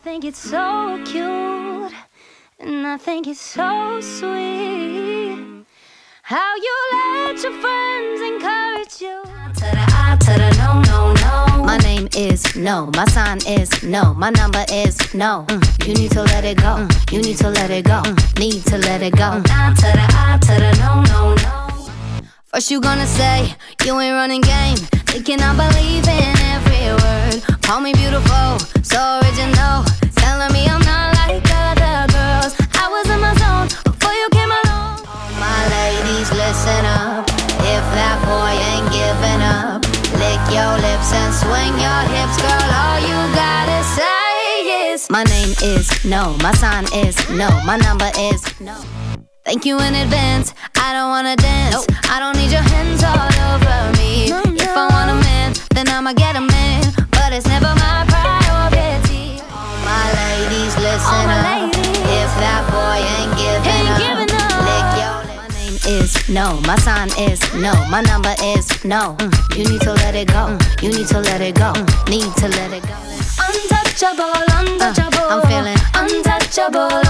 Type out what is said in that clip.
think it's so cute, and I think it's so sweet how you let your friends encourage you. To the I, to the no, no, no. My name is no, my sign is no, my number is no. You need to let it go, you need to let it go, need to let it go. Now to the I, to the no, no, no. First you gonna say you ain't running game, thinking I believe in every word. Call me beautiful, so original, telling me I'm not like other girls. I was in my zone before you came along. All my ladies, listen up. If that boy ain't giving up, lick your lips and swing your hips, girl. All you gotta say is my name is no, my sign is no, my number is no. Thank you in advance, I don't wanna dance. Nope. I don't need your hands all over me. No, no. If I want a man, then I'ma get a man, but it's never my priority. All my ladies, listen up. If that boy ain't giving up, lick your lips. My name is no, my sign is no, my number is no. You need to let it go, you need to let it go, need to let it go. Untouchable, untouchable, I'm feeling untouchable.